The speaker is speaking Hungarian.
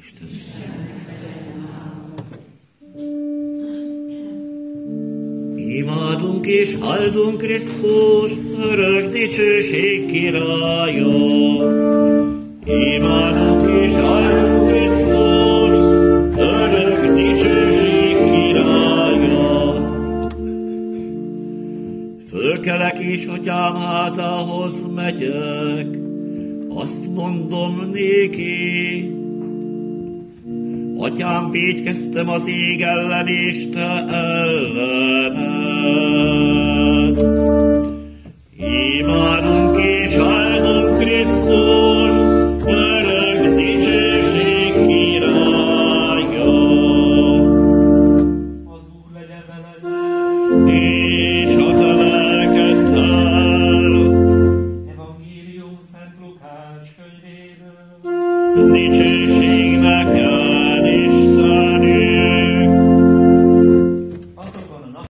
Isten. Imádunk és áldunk Krisztus, örök dicsőség királya. Imádunk és áldunk Krisztus, örök dicsőség királya. Fölkelek és atyám házához megyek, azt mondom néki. Atyám, vétkeztem az ég ellen és te ellened. Imádunk és áldunk Krisztus, örök dicsőség királya. Az Úr legyen veled, és a te lelkeddel. Evangélium Szent Lukács könyvéből. Dicsőség neked,